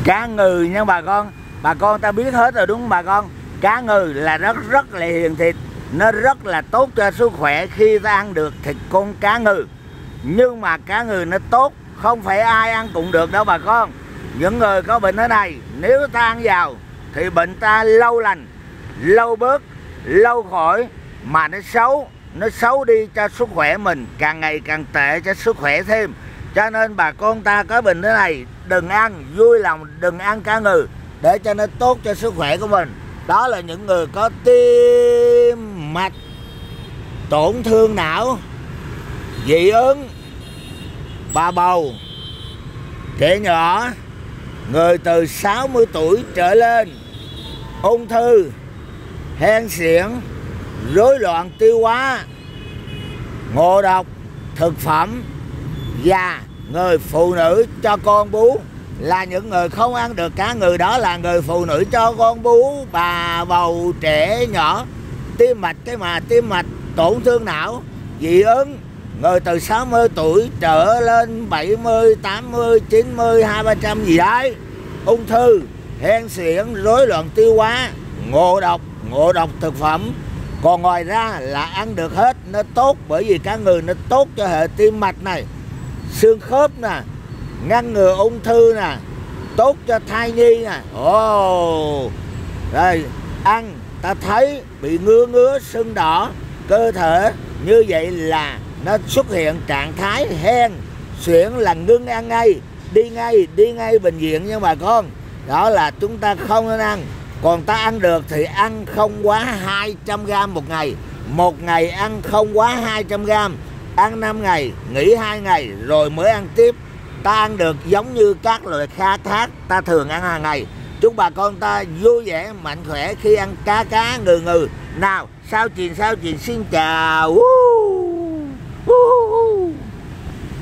Cá ngừ nha bà con ta biết hết rồi đúng không bà con? Cá ngừ là nó rất là hiền thịt, nó rất là tốt cho sức khỏe khi ta ăn được thịt con cá ngừ. Nhưng mà cá ngừ nó tốt, không phải ai ăn cũng được đâu bà con. Những người có bệnh thế này, nếu ta ăn vào thì bệnh ta lâu lành, lâu bớt, lâu khỏi, mà nó xấu đi cho sức khỏe mình, càng ngày càng tệ cho sức khỏe thêm. Cho nên bà con ta có bệnh thế này đừng ăn, vui lòng đừng ăn cá ngừ để cho nó tốt cho sức khỏe của mình. Đó là những người có tim mạch, tổn thương não, dị ứng, bà bầu, trẻ nhỏ, người từ 60 tuổi trở lên, ung thư, hen suyễn, rối loạn tiêu hóa, ngộ độc thực phẩm, và người phụ nữ cho con bú là những người không ăn được cá ngừ. Đó là người phụ nữ cho con bú, bà bầu, trẻ nhỏ, tim mạch, tổn thương não, dị ứng, người từ 60 tuổi trở lên 70, 80, 90, 200, 300 gì đấy, ung thư, hen suyễn, rối loạn tiêu hóa, ngộ độc thực phẩm. Còn ngoài ra là ăn được hết, nó tốt, bởi vì cá ngừ nó tốt cho hệ tim mạch này, xương khớp nè, ngăn ngừa ung thư nè, tốt cho thai nhi nè. Rồi ăn ta thấy bị ngứa sưng đỏ cơ thể, như vậy là nó xuất hiện trạng thái hen suyễn, là ngưng ăn ngay, đi ngay bệnh viện nha bà con. Đó là chúng ta không nên ăn. Còn ta ăn được thì ăn không quá 200 gram một ngày. Một ngày ăn không quá 200 gram. Ăn 5 ngày, nghỉ 2 ngày rồi mới ăn tiếp. Ta ăn được giống như các loại cá khác ta thường ăn hàng ngày. Chúc bà con ta vui vẻ, mạnh khỏe khi ăn cá ngừ. Nào, sao chìn xin chào.